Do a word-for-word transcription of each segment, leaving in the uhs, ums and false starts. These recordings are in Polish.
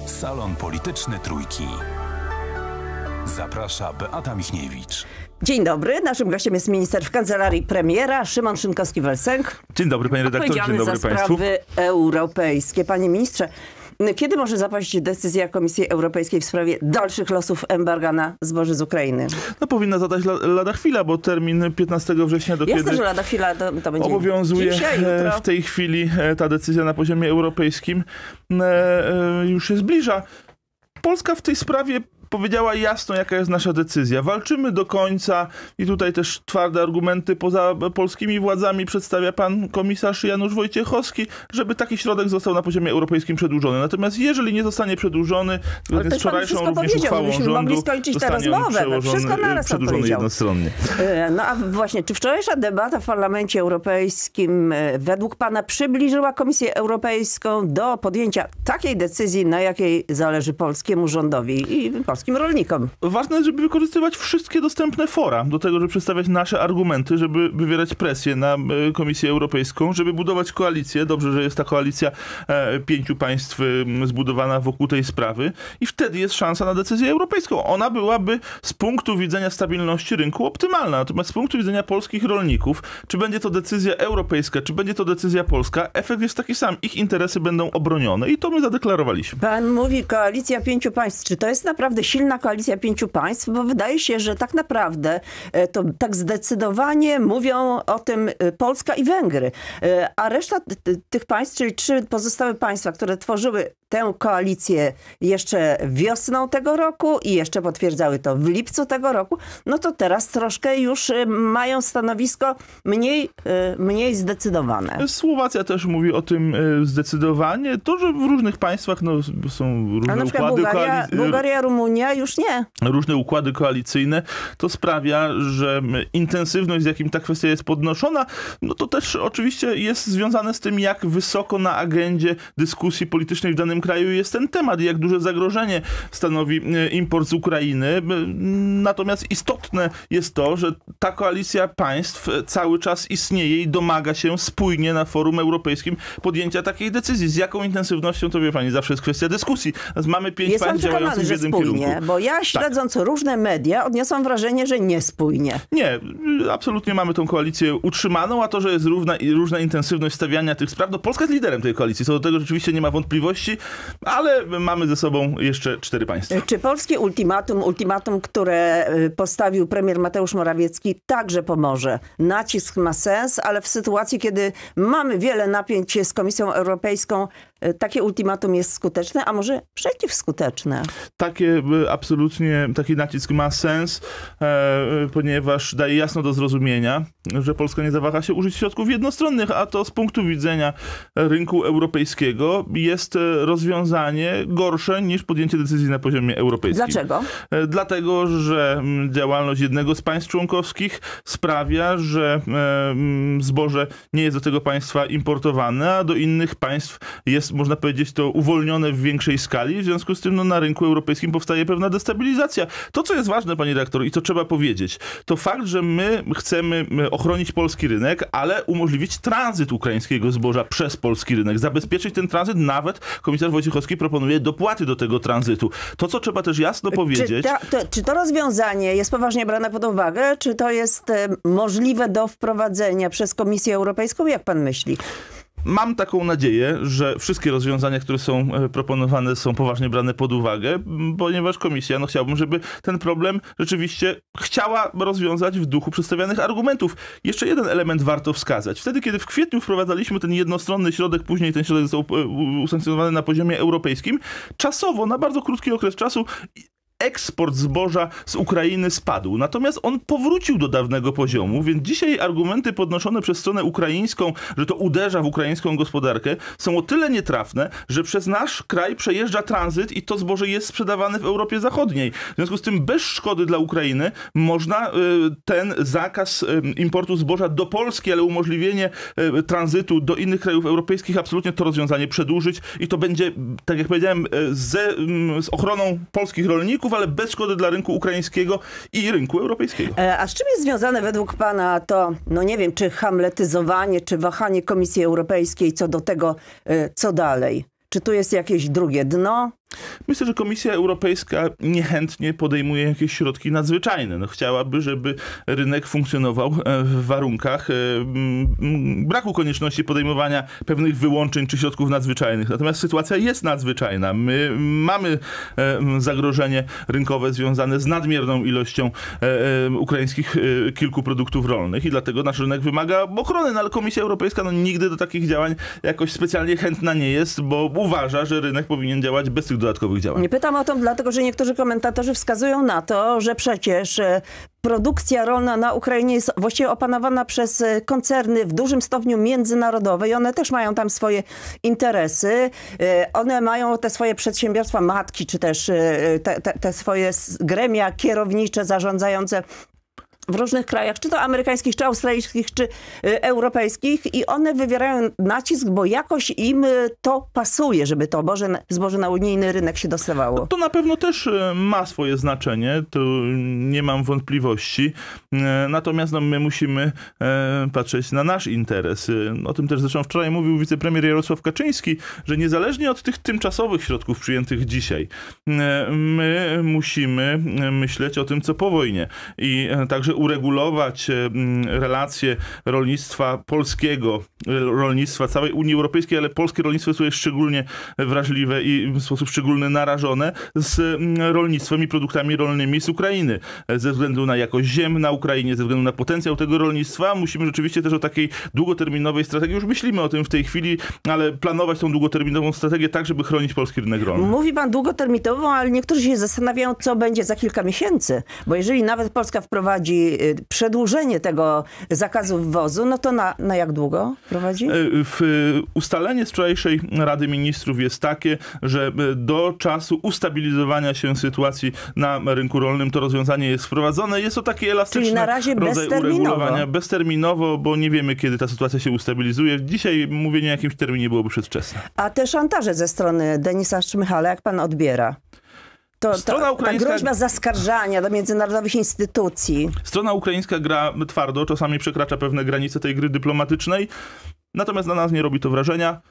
Salon Polityczny Trójki. Zaprasza Beata Michniewicz. Dzień dobry. Naszym gościem jest minister w kancelarii premiera Szymon Szynkowski-Welsenk. Dzień dobry, panie redaktor. Dzień dobry za państwu. sprawy europejskie. Panie ministrze, kiedy może zapaść decyzja Komisji Europejskiej w sprawie dalszych losów embarga na zboże z Ukrainy? No powinna zadać lada chwila, bo termin piętnastego września, do Jasne, kiedy że lada chwila to, to będzie obowiązuje dzisiaj, jutro. W tej chwili ta decyzja na poziomie europejskim już się zbliża. Polska w tej sprawie powiedziała jasno, jaka jest nasza decyzja. Walczymy do końca i tutaj też twarde argumenty poza polskimi władzami przedstawia pan komisarz Janusz Wojciechowski, żeby taki środek został na poziomie europejskim przedłużony. Natomiast jeżeli nie zostanie przedłużony, zgodnie z wczorajszą również uchwałą rządu, mogli skończyć tę rozmowę. Wszystko naraz przedłużony jednostronnie. No a właśnie, czy wczorajsza debata w Parlamencie Europejskim według pana przybliżyła Komisję Europejską do podjęcia takiej decyzji, na jakiej zależy polskiemu rządowi i polskim rolnikom? Ważne jest, żeby wykorzystywać wszystkie dostępne fora do tego, żeby przedstawiać nasze argumenty, żeby wywierać presję na Komisję Europejską, żeby budować koalicję. Dobrze, że jest ta koalicja pięciu państw zbudowana wokół tej sprawy i wtedy jest szansa na decyzję europejską. Ona byłaby z punktu widzenia stabilności rynku optymalna. Natomiast z punktu widzenia polskich rolników, czy będzie to decyzja europejska, czy będzie to decyzja polska, efekt jest taki sam. Ich interesy będą obronione i to my zadeklarowaliśmy. Pan mówi koalicja pięciu państw. Czy to jest naprawdę silna koalicja pięciu państw? Bo wydaje się, że tak naprawdę to tak zdecydowanie mówią o tym Polska i Węgry. A reszta tych państw, czyli trzy pozostałe państwa, które tworzyły tę koalicję jeszcze wiosną tego roku i jeszcze potwierdzały to w lipcu tego roku, no to teraz troszkę już mają stanowisko mniej, mniej zdecydowane. Słowacja też mówi o tym zdecydowanie. To, że w różnych państwach no, są różne A na przykład układy Bułgaria, koalicyjne. Bułgaria, Rumunia już nie. Różne układy koalicyjne, to sprawia, że intensywność, z jakim ta kwestia jest podnoszona, no to też oczywiście jest związane z tym, jak wysoko na agendzie dyskusji politycznej w danym kraju jest ten temat i jak duże zagrożenie stanowi import z Ukrainy. Natomiast istotne jest to, że ta koalicja państw cały czas istnieje i domaga się spójnie na forum europejskim podjęcia takiej decyzji. Z jaką intensywnością, to wie pani, zawsze jest kwestia dyskusji. Mamy pięć jest państw działających w jednym spójnie, kierunku. Bo ja śledząc tak. różne media odniosłam wrażenie, że niespójnie. Nie, absolutnie mamy tą koalicję utrzymaną, a to, że jest równa, różna intensywność stawiania tych spraw, no Polska jest liderem tej koalicji, co do tego rzeczywiście nie ma wątpliwości, ale mamy ze sobą jeszcze cztery państwa. Czy polskie ultimatum, ultimatum, które postawił premier Mateusz Morawiecki, także pomoże? Nacisk ma sens, ale w sytuacji, kiedy mamy wiele napięć z Komisją Europejską, takie ultimatum jest skuteczne, a może przeciwskuteczne? Takie absolutnie, taki nacisk ma sens, e, ponieważ daje jasno do zrozumienia, że Polska nie zawaha się użyć środków jednostronnych, a to z punktu widzenia rynku europejskiego jest rozwiązanie gorsze niż podjęcie decyzji na poziomie europejskim. Dlaczego? E, dlatego, że działalność jednego z państw członkowskich sprawia, że e, zboże nie jest do tego państwa importowane, a do innych państw jest, można powiedzieć, to uwolnione w większej skali. W związku z tym no, na rynku europejskim powstaje pewna destabilizacja. To, co jest ważne, panie redaktor, i co trzeba powiedzieć, to fakt, że my chcemy ochronić polski rynek, ale umożliwić tranzyt ukraińskiego zboża przez polski rynek. Zabezpieczyć ten tranzyt, nawet komisarz Wojciechowski proponuje dopłaty do tego tranzytu. To, co trzeba też jasno powiedzieć... Czy, ta, to, czy to rozwiązanie jest poważnie brane pod uwagę? Czy to jest e, możliwe do wprowadzenia przez Komisję Europejską? Jak pan myśli? Mam taką nadzieję, że wszystkie rozwiązania, które są proponowane, są poważnie brane pod uwagę, ponieważ komisja, no chciałbym, żeby ten problem rzeczywiście chciała rozwiązać w duchu przedstawianych argumentów. Jeszcze jeden element warto wskazać. Wtedy, kiedy w kwietniu wprowadzaliśmy ten jednostronny środek, później ten środek został usankcjonowany na poziomie europejskim, czasowo, na bardzo krótki okres czasu, eksport zboża z Ukrainy spadł. Natomiast on powrócił do dawnego poziomu, więc dzisiaj argumenty podnoszone przez stronę ukraińską, że to uderza w ukraińską gospodarkę, są o tyle nietrafne, że przez nasz kraj przejeżdża tranzyt i to zboże jest sprzedawane w Europie Zachodniej. W związku z tym bez szkody dla Ukrainy można y, ten zakaz y, importu zboża do Polski, ale umożliwienie y, tranzytu do innych krajów europejskich, absolutnie to rozwiązanie przedłużyć i to będzie, tak jak powiedziałem, ze, y, z ochroną polskich rolników, ale bez szkody dla rynku ukraińskiego i rynku europejskiego. A z czym jest związane według pana to, no nie wiem, czy hamletyzowanie, czy wahanie Komisji Europejskiej co do tego, co dalej? Czy tu jest jakieś drugie dno? Myślę, że Komisja Europejska niechętnie podejmuje jakieś środki nadzwyczajne. No, chciałaby, żeby rynek funkcjonował w warunkach braku konieczności podejmowania pewnych wyłączeń czy środków nadzwyczajnych. Natomiast sytuacja jest nadzwyczajna. My mamy zagrożenie rynkowe związane z nadmierną ilością ukraińskich kilku produktów rolnych i dlatego nasz rynek wymaga ochrony. No, ale Komisja Europejska no, nigdy do takich działań jakoś specjalnie chętna nie jest, bo uważa, że rynek powinien działać bez tych dodatkowych działań. Nie pytam o to dlatego, że niektórzy komentatorzy wskazują na to, że przecież produkcja rolna na Ukrainie jest właściwie opanowana przez koncerny w dużym stopniu międzynarodowe i one też mają tam swoje interesy. One mają te swoje przedsiębiorstwa matki, czy też te, te, te swoje gremia kierownicze, zarządzające w różnych krajach, czy to amerykańskich, czy australijskich, czy y, europejskich i one wywierają nacisk, bo jakoś im y, to pasuje, żeby to boże, zboże na unijny rynek się dostawało. No to na pewno też ma swoje znaczenie, tu nie mam wątpliwości. Natomiast no, my musimy e, patrzeć na nasz interes. O tym też zresztą wczoraj mówił wicepremier Jarosław Kaczyński, że niezależnie od tych tymczasowych środków przyjętych dzisiaj, e, my musimy myśleć o tym, co po wojnie. I e, także uregulować relacje rolnictwa polskiego, rolnictwa całej Unii Europejskiej, ale polskie rolnictwo jest tutaj szczególnie wrażliwe i w sposób szczególny narażone z rolnictwem i produktami rolnymi z Ukrainy. Ze względu na jakość ziem na Ukrainie, ze względu na potencjał tego rolnictwa, musimy rzeczywiście też o takiej długoterminowej strategii, już myślimy o tym w tej chwili, ale planować tą długoterminową strategię tak, żeby chronić polski rynek rolny. Mówi pan długoterminową, ale niektórzy się zastanawiają, co będzie za kilka miesięcy, bo jeżeli nawet Polska wprowadzi przedłużenie tego zakazu wwozu, no to na, na jak długo prowadzi? W ustalenie z wczorajszej Rady Ministrów jest takie, że do czasu ustabilizowania się sytuacji na rynku rolnym to rozwiązanie jest wprowadzone. Jest to taki elastyczny Czyli na razie rodzaj uregulowania. Bezterminowo, bo nie wiemy, kiedy ta sytuacja się ustabilizuje. Dzisiaj mówienie o jakimś terminie byłoby przedwczesne. A te szantaże ze strony Denisa Szmychala, jak pan odbiera? To, to, ukraińska... ta groźba zaskarżania do międzynarodowych instytucji. Strona ukraińska gra twardo, czasami przekracza pewne granice tej gry dyplomatycznej, natomiast na nas nie robi to wrażenia.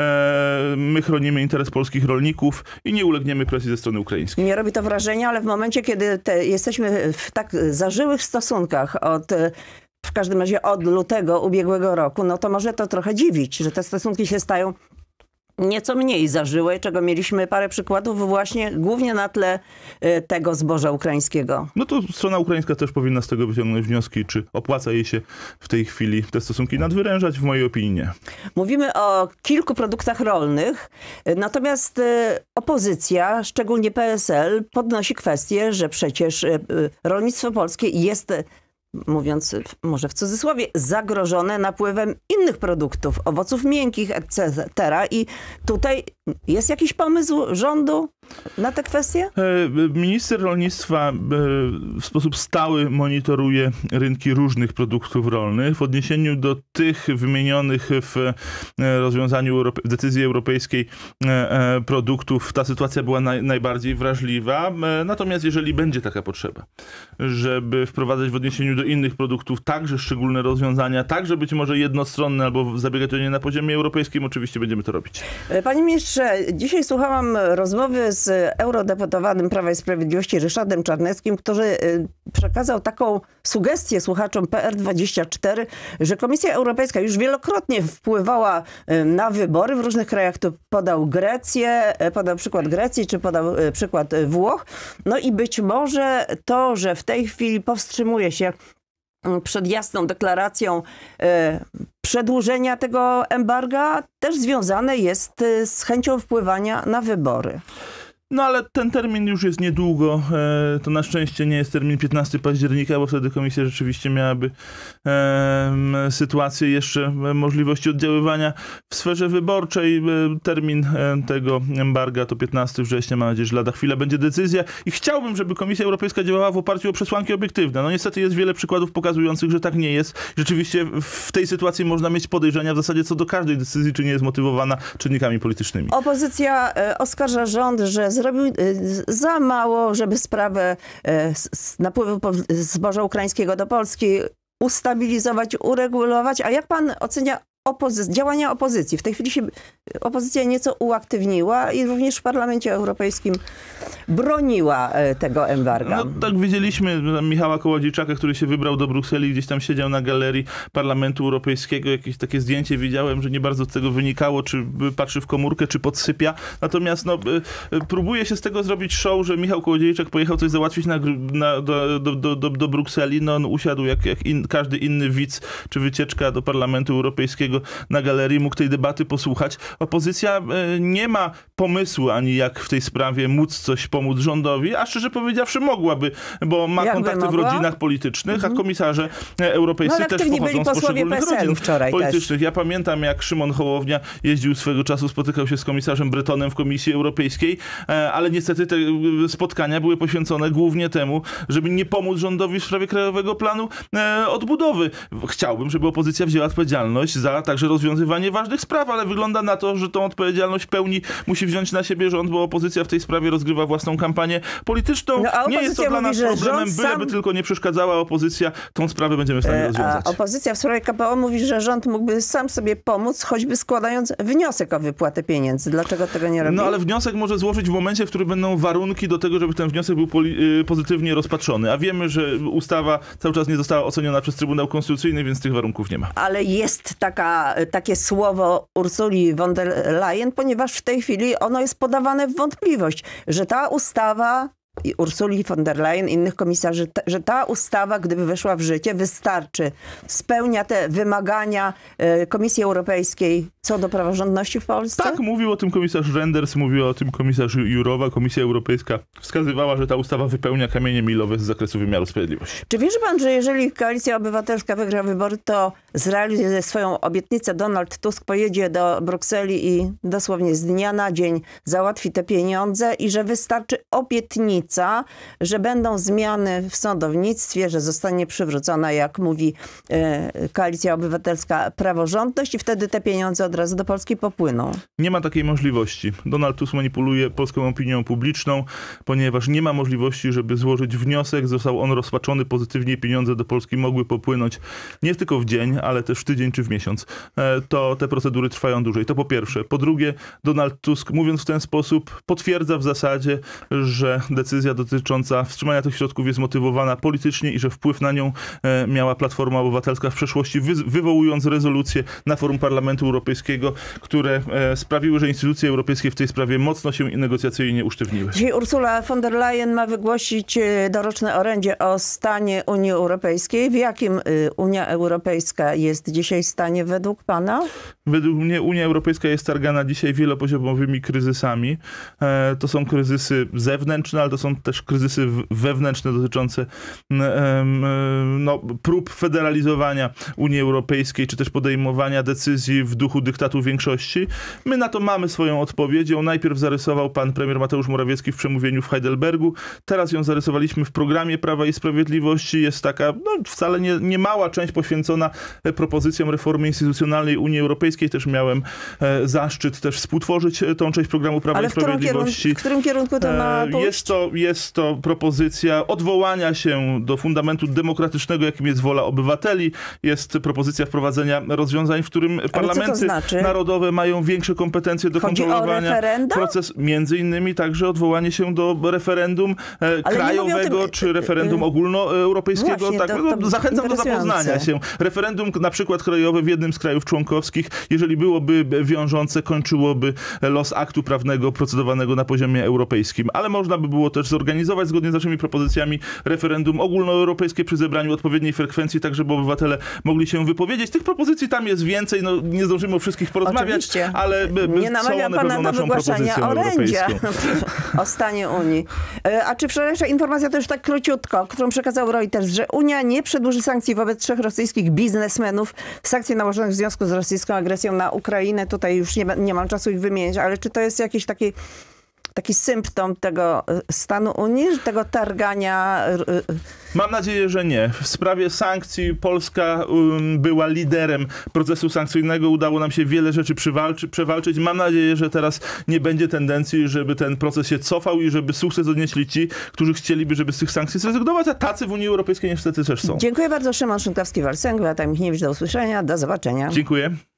My chronimy interes polskich rolników i nie ulegniemy presji ze strony ukraińskiej. Nie robi to wrażenia, ale w momencie, kiedy te, jesteśmy w tak zażyłych stosunkach od... w każdym razie od lutego ubiegłego roku, no to może to trochę dziwić, że te stosunki się stają nieco mniej zażyłe, czego mieliśmy parę przykładów właśnie głównie na tle tego zboża ukraińskiego. No to strona ukraińska też powinna z tego wyciągnąć wnioski, czy opłaca jej się w tej chwili te stosunki nadwyrężać? W mojej opinii nie. Mówimy o kilku produktach rolnych, natomiast opozycja, szczególnie P S L, podnosi kwestię, że przecież rolnictwo polskie jest, mówiąc może w cudzysłowie, zagrożone napływem innych produktów, owoców miękkich, et cetera. I tutaj jest jakiś pomysł rządu na tę kwestię? Minister rolnictwa w sposób stały monitoruje rynki różnych produktów rolnych. W odniesieniu do tych wymienionych w rozwiązaniu w decyzji europejskiej produktów ta sytuacja była naj, najbardziej wrażliwa. Natomiast jeżeli będzie taka potrzeba, żeby wprowadzać w odniesieniu do innych produktów także szczególne rozwiązania, także być może jednostronne albo zabiegać o nie na poziomie europejskim, oczywiście będziemy to robić. Panie ministrze, dzisiaj słuchałam rozmowy z eurodeputowanym Prawa i Sprawiedliwości Ryszardem Czarneckim, który przekazał taką sugestię słuchaczom P R dwadzieścia cztery, że Komisja Europejska już wielokrotnie wpływała na wybory w różnych krajach. To podał Grecję, podał przykład Grecji, czy podał przykład Włoch. No i być może to, że w tej chwili powstrzymuje się przed jasną deklaracją e, przedłużenia tego embarga, też związane jest z chęcią wpływania na wybory. No ale ten termin już jest niedługo. To na szczęście nie jest termin piętnastego października, bo wtedy komisja rzeczywiście miałaby e, sytuację jeszcze możliwości oddziaływania w sferze wyborczej. Termin tego embarga to piętnastego września. Mam nadzieję, że lada chwila będzie decyzja i chciałbym, żeby Komisja Europejska działała w oparciu o przesłanki obiektywne. No niestety jest wiele przykładów pokazujących, że tak nie jest. Rzeczywiście w tej sytuacji można mieć podejrzenia w zasadzie co do każdej decyzji, czy nie jest motywowana czynnikami politycznymi. Opozycja oskarża rząd, że zrobił za mało, żeby sprawę napływu zboża ukraińskiego do Polski ustabilizować, uregulować. A jak pan ocenia opozy- działania opozycji. W tej chwili się opozycja nieco uaktywniła i również w Parlamencie Europejskim broniła tego embarga. No tak widzieliśmy Michała Kołodziejczaka, który się wybrał do Brukseli, gdzieś tam siedział na galerii Parlamentu Europejskiego. Jakieś takie zdjęcie widziałem, że nie bardzo z tego wynikało, czy patrzy w komórkę, czy podsypia. Natomiast no, próbuje się z tego zrobić show, że Michał Kołodziejczak pojechał coś załatwić na, na, do, do, do, do, do Brukseli. No on usiadł jak, jak in, każdy inny widz, czy wycieczka do Parlamentu Europejskiego na galerii, mógł tej debaty posłuchać. Opozycja nie ma pomysłu ani jak w tej sprawie móc coś pomóc rządowi, a szczerze powiedziawszy mogłaby, bo ma Jakby kontakty mogła? w rodzinach politycznych, Mhm. a komisarze europejscy No, też aktywni pochodzą byli z posłowie poszczególnych P S L-u rodzin wczoraj politycznych. Ja pamiętam, jak Szymon Hołownia jeździł swego czasu, spotykał się z komisarzem Bretonem w Komisji Europejskiej, ale niestety te spotkania były poświęcone głównie temu, żeby nie pomóc rządowi w sprawie Krajowego Planu Odbudowy. Chciałbym, żeby opozycja wzięła odpowiedzialność za także rozwiązywanie ważnych spraw, ale wygląda na to, że tą odpowiedzialność w pełni musi wziąć na siebie rząd, bo opozycja w tej sprawie rozgrywa własną kampanię polityczną. No, nie jest to dla mówi, nas że problemem, rząd byleby sam... tylko nie przeszkadzała opozycja, tą sprawę będziemy w stanie rozwiązać. A opozycja w sprawie K P O mówi, że rząd mógłby sam sobie pomóc, choćby składając wniosek o wypłatę pieniędzy. Dlaczego tego nie robi? No ale wniosek może złożyć w momencie, w którym będą warunki do tego, żeby ten wniosek był poli- pozytywnie rozpatrzony. A wiemy, że ustawa cały czas nie została oceniona przez Trybunał Konstytucyjny, więc tych warunków nie ma. Ale jest taka, takie słowo Ursuli von der Leyen, ponieważ w tej chwili ono jest podawane w wątpliwość, że ta ustawa i Ursuli von der Leyen, innych komisarzy, ta, że ta ustawa, gdyby weszła w życie, wystarczy. Spełnia te wymagania e, Komisji Europejskiej co do praworządności w Polsce? Tak, mówił o tym komisarz Renders, mówił o tym komisarz Jourová. Komisja Europejska wskazywała, że ta ustawa wypełnia kamienie milowe z zakresu wymiaru sprawiedliwości. Czy wierzy pan, że jeżeli Koalicja Obywatelska wygra wybory, to zrealizuje swoją obietnicę? Donald Tusk pojedzie do Brukseli i dosłownie z dnia na dzień załatwi te pieniądze i że wystarczy obietnica, że będą zmiany w sądownictwie, że zostanie przywrócona, jak mówi e, Koalicja Obywatelska, praworządność i wtedy te pieniądze od razu do Polski popłyną. Nie ma takiej możliwości. Donald Tusk manipuluje polską opinią publiczną, ponieważ nie ma możliwości, żeby złożyć wniosek. Został on rozpatrzony pozytywnie, pieniądze do Polski mogły popłynąć nie tylko w dzień, ale też w tydzień czy w miesiąc. To te procedury trwają dłużej. To po pierwsze. Po drugie, Donald Tusk, mówiąc w ten sposób, potwierdza w zasadzie, że decyzja dotycząca wstrzymania tych środków jest motywowana politycznie i że wpływ na nią miała Platforma Obywatelska w przeszłości, wy wywołując rezolucje na forum Parlamentu Europejskiego, które sprawiły, że instytucje europejskie w tej sprawie mocno się negocjacyjnie usztywniły. Dzisiaj Ursula von der Leyen ma wygłosić doroczne orędzie o stanie Unii Europejskiej. W jakim Unia Europejska jest dzisiaj stanie według pana? Według mnie Unia Europejska jest targana dzisiaj wielopoziomowymi kryzysami. To są kryzysy zewnętrzne, ale to są też kryzysy wewnętrzne dotyczące no, prób federalizowania Unii Europejskiej, czy też podejmowania decyzji w duchu dyktatu większości. My na to mamy swoją odpowiedź. Ją najpierw zarysował pan premier Mateusz Morawiecki w przemówieniu w Heidelbergu. Teraz ją zarysowaliśmy w programie Prawa i Sprawiedliwości. Jest taka no, wcale nie, nie mała część poświęcona propozycjom reformy instytucjonalnej Unii Europejskiej. Też miałem e, zaszczyt też współtworzyć tą część programu Prawa Ale i Sprawiedliwości. Kierunku, w którym kierunku to ma pójść? Jest to, jest to propozycja odwołania się do fundamentu demokratycznego, jakim jest wola obywateli. Jest propozycja wprowadzenia rozwiązań, w którym parlamenty znaczy? narodowe mają większe kompetencje do Chodzi kontrolowania. O referendum? Proces, między innymi także odwołanie się do referendum e, krajowego, tym, czy referendum ogólnoeuropejskiego. Właśnie, tak, to, no, to zachęcam do zapoznania się. Referendum na przykład krajowe w jednym z krajów członkowskich, jeżeli byłoby wiążące, kończyłoby los aktu prawnego procedowanego na poziomie europejskim. Ale można by było też zorganizować zgodnie z naszymi propozycjami referendum ogólnoeuropejskie przy zebraniu odpowiedniej frekwencji, tak żeby obywatele mogli się wypowiedzieć. Tych propozycji tam jest więcej, no nie zdążymy o wszystkich porozmawiać, oczywiście. ale by, by nie namawiam pana do wygłaszania orędzia o stanie Unii. A czy wczorajsza informacja to już tak króciutko, którą przekazał Reuters, że Unia nie przedłuży sankcji wobec trzech rosyjskich biznesmenów, sankcji nałożonych w związku z rosyjską agresją na Ukrainę. Tutaj już nie, nie mam czasu ich wymienić, ale czy to jest jakiś taki taki symptom tego stanu Unii, tego targania? Mam nadzieję, że nie. W sprawie sankcji Polska um, była liderem procesu sankcyjnego. Udało nam się wiele rzeczy przywalczy, przewalczyć. Mam nadzieję, że teraz nie będzie tendencji, żeby ten proces się cofał i żeby sukces odnieśli ci, którzy chcieliby, żeby z tych sankcji zrezygnować, a tacy w Unii Europejskiej niestety też są. Dziękuję bardzo. Szymon Szynkowski-Walsęk, Beata Michniewicz. Do usłyszenia. Do zobaczenia. Dziękuję.